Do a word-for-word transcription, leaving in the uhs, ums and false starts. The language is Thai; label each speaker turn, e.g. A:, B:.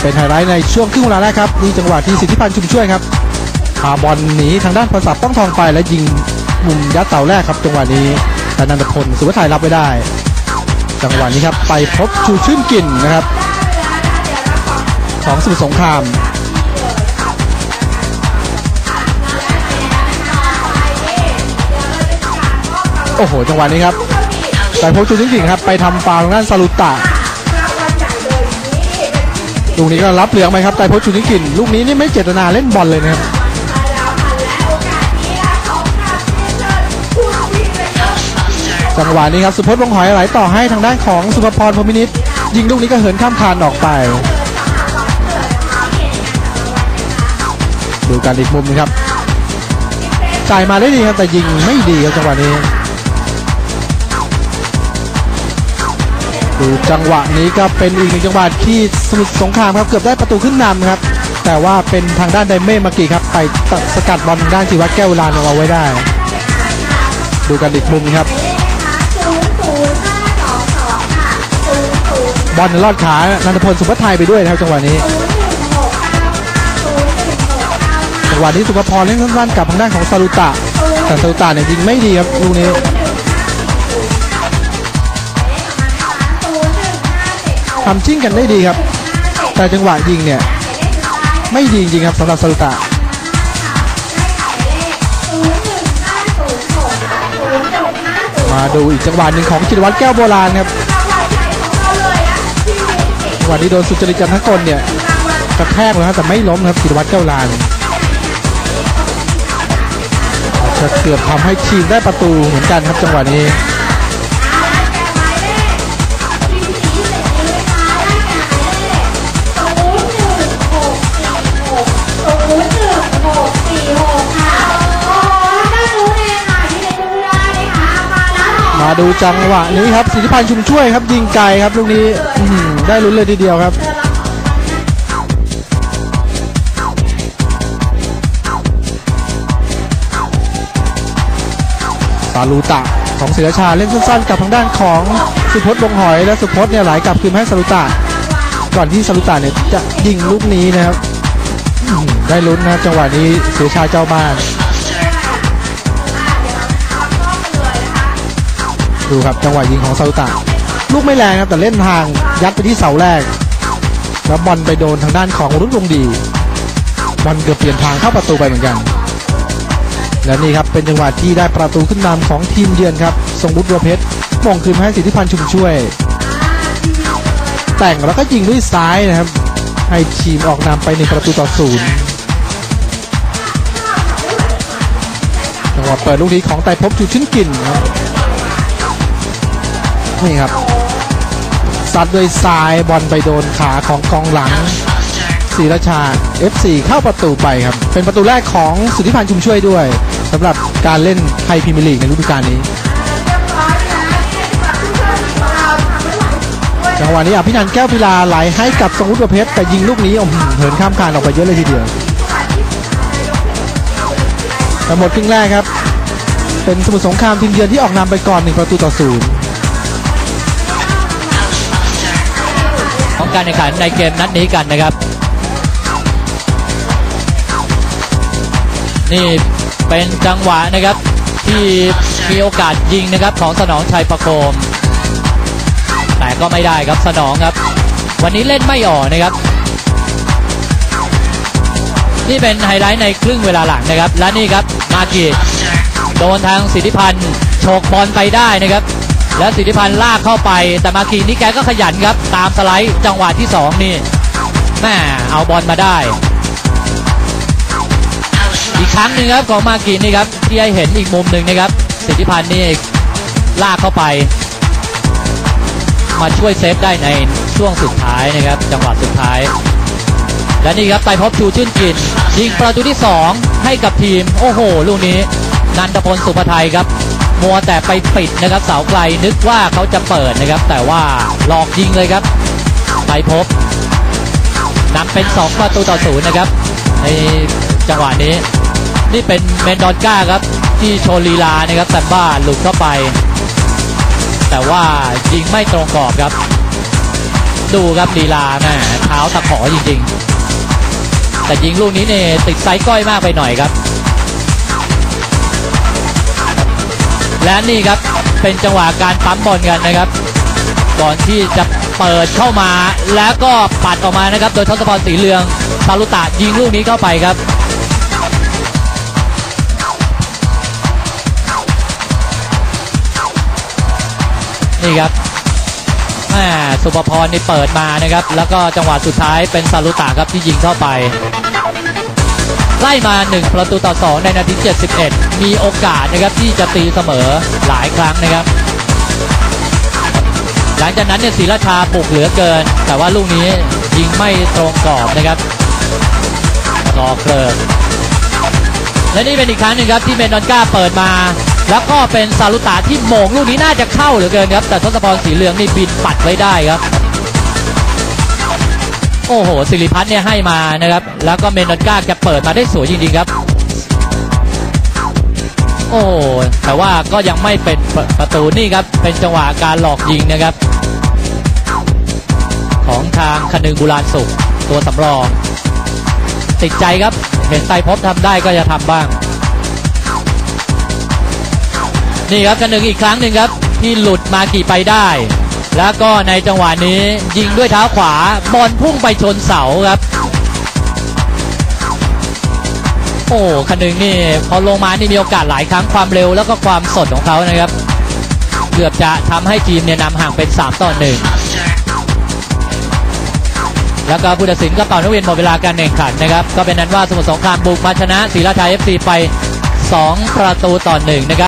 A: เป็นไฮไลท์ในช่วงครึ่งเวลาแรกครับนี่จังหวะที่สิทธิพันธ์ชุมช่วยครับพาบอลหนีทางด้านพรศักดิ์ป้องทองไปและยิงมุมยัดเสาแรกครับจังหวะนี้ธนันทพลสุวทัยรับไว้ได้จังหวะนี้ครับไปพบชูชื่นกลิ่นนะครับของสมุทรสงครามโอ้โหจังหวะนี้ครับไปพบชูชื่นกลิ่นครับไปทำฟาวล์ทางด้านซาลูตะลูกนี้ก็รับเหลืองไปครับไตรพจน์ชูนิกินลูกนี้นี่ไม่เจตนาเล่นบอลเลยนะครับจังหวะนี้ครับสุพจน์วงหอยไหลต่อให้ทางด้านของสุภพรพรหมนิตยิงลูกนี้ก็เหินข้ามคานออกไปดูการอีกมุมนึงครับจ่ายมาได้ดีครับแต่ยิงไม่ดีครับจังหวะนี้ดูจังหวะนี้ก็เป็นอีกหนึ่งจังหวะที่สมุทรสงครามครับเกือบได้ประตูขึ้นนำครับแต่ว่าเป็นทางด้านไดเม่มากิครับไปสกัดบอลทางด้านจิวัฒน์แก้วลานเอาไว้ได้ดูกันอีกมุมครับบอลลอดขานันทพลสุภทัยไปด้วยนะครับจังหวะนี้จังหวะนี้สุภพรเล่นสั้นๆกับทางด้านของซาลูตะแต่ซาลูตะเนี่ยยิงไม่ดีครับลูกนี้ทำชิ่งกันได้ดีครับแต่จังหวะยิงเนี่ยไม่ดีจริงครับสำหรับซาลูตะมาดูอีกจังหวะหนึ่งของจิรวัตรแก้วโบราณครับจังหวะนี้โดนสุจริตจันทกลเนี่ยกระแทกเลยครับแต่ไม่ล้มครับจิรวัตรแก้วโบราณจะเกือบทำให้ทีมได้ประตูเหมือนกันครับจังหวะนี้มาดูจังหวะนี้ครับสิทธิพันธ์ชุมช่วยครับยิงไกลครับลูกนี้ได้ลุ้นเลยทีเดียวครับซาลูตะของศิรชาเล่นสั้นๆกับทางด้านของสุพจน์วงหอยและสุพจน์เนี่ยไหลกลับคืนให้ซาลูตะก่อนที่ซาลูตะเนี่ยจะยิงลูกนี้นะครับได้ลุ้นนะครับจังหวะนี้ศิรชาเจ้าบ้านดูครับจังหวะยิงของซาลูตะลูกไม่แรงครับแต่เล่นทางยัดไปที่เสาแรกแล้วบอลไปโดนทางด้านของรุ่งวงดีบอลเกือบเปลี่ยนทางเข้าประตูไปเหมือนกันและนี่ครับเป็นจังหวะที่ได้ประตูขึ้นนำของทีมเยือนครับทรงบุตรบัวเพชรมงคืนให้สิทธิพันธ์ชุมช่วยแต่งแล้วก็ยิงด้วยซ้ายนะครับให้ทีมออกนำไปในประตูต่อศูนย์จังหวะเปิดลูกนี้ของไตรภพชูชื่นกลิ่นครับนี่ครับซัดด้วยซ้ายบอลไปโดนขาของกองหลังศิรชา เอฟ ซี เข้าประตูไปครับเป็นประตูแรกของสุทธิพันธ์ชุมช่วยด้วยสำหรับการเล่นไทยพรีเมียร์ลีกในฤดูกาลนี้จังหวะนี้อภินันท์แก้วพิลาไหลให้กับทรงวุฒิประเพชรแต่ยิงลูกนี้โอ้โหเหินข้ามคานออกไปเยอะเลยทีเดียวแต่หมดครึ่งแรกครับเป็นสมุทรสงครามทีมเยือนที่ออกนำไปก่อนหนึ่งประตูต่อศูนย์
B: ของการแข่งขันในเกมนัดนี้กันนะครับนี่เป็นจังหวะนะครับที่มีโอกาสยิงนะครับของสนองชัยประโคมแต่ก็ไม่ได้ครับสนองครับวันนี้เล่นไม่ออกนะครับนี่เป็นไฮไลท์ในครึ่งเวลาหลังนะครับและนี่ครับมากิโดนทางสิทธิพันธ์โฉกบอลไปได้นะครับแล้วสิทธิพันธ์ลากเข้าไปแต่มากินี่แกก็ขยันครับตามสไลด์จังหวะที่สองนี่แม่เอาบอลมาได้อีกครั้งหนึ่งครับของมากินี่ครับที่ให้เห็นอีกมุมหนึ่งนะครับสิทธิพันธ์นี่ลากเข้าไปมาช่วยเซฟได้ในช่วงสุดท้ายนะครับจังหวะสุดท้ายและนี่ครับไตรภพชูชื่นกลิ่นยิงประตูที่สองให้กับทีมโอ้โหลูกนี้นันทพลสุภทัยครับมัวแต่ไปปิดนะครับเสาไกลนึกว่าเขาจะเปิดนะครับแต่ว่าหลอกยิงเลยครับไตรภพนำเป็นสองประตูต่อศูนย์นะครับในจังหวะนี้นี่เป็นเมนดอนก้าครับที่โชว์ลีลานะครับซันบ้าหลุดเข้าไปแต่ว่ายิงไม่ตรงกรอบครับดูดูครับลีลาแม่เท้าตะขอจริงๆแต่ยิงลูกนี้เนี่ยติดไซส์ก้อยมากไปหน่อยครับและนี่ครับเป็นจังหวะการปั๊มบอลกันนะครับก่อนที่จะเปิดเข้ามาแล้วก็ปัดออกมานะครับโดยทศพรสีเหลืองซาลุตะยิงลูกนี้เข้าไปครับนี่ครับแม่สุภพรนี่เปิดมานะครับแล้วก็จังหวะสุดท้ายเป็นซาลุตะครับที่ยิงเข้าไปไล่มาหนึ่งประตูต่อสองในนาทีเจ็ดสิบเอ็ดมีโอกาสนะครับที่จะตีเสมอหลายครั้งนะครับหลังจากนั้นเนี่ยศรีราชาบุกเหลือเกินแต่ว่าลูกนี้ยิงไม่ตรงกรอบนะครับกอเกลิกและนี่เป็นอีกครั้งหนึ่งครับที่เมนดอนก้าเปิดมาแล้วก็เป็นซาลุตะที่โมงลูกนี้น่าจะเข้าเหลือเกินครับแต่ทศพรสีเหลืองนี่บินปัดไว้ได้ครับโอ้โหสิริพัฒน์เนี่ยให้มานะครับแล้วก็เมนดอนก้าแกเปิดมาได้สวยจริงๆครับโอ้แต่ว่าก็ยังไม่เป็นประตูนี่ครับเป็นจังหวะการหลอกยิงนะครับของทางคนึงบุราณสุขตัวสำรองติดใจครับเห็นไตรภพทำได้ก็จะทำบ้างนี่ครับคนึงอีกครั้งหนึ่งครับที่หลุดมากี่ไปได้แล้วก็ในจังหวะนี้ยิงด้วยเท้าขวาบอลพุ่งไปชนเสาครับโอ้คนึงนี่พอลงมานี่มีโอกาสหลายครั้งความเร็วแล้วก็ความสดของเขานะครับเกือบจะทำให้ทีมเนี่ยนำห่างเป็นสามต่อหนึ่งแล้วก็ผู้ตัดสินก็เป่านกหวีดหมดเวลาการแข่งขันนะครับก็เป็นนั้นว่าสมุทรสงครามบุกมาชนะศรีราชา เอฟ ซี ไปสองประตูต่อหนึ่งนะครับ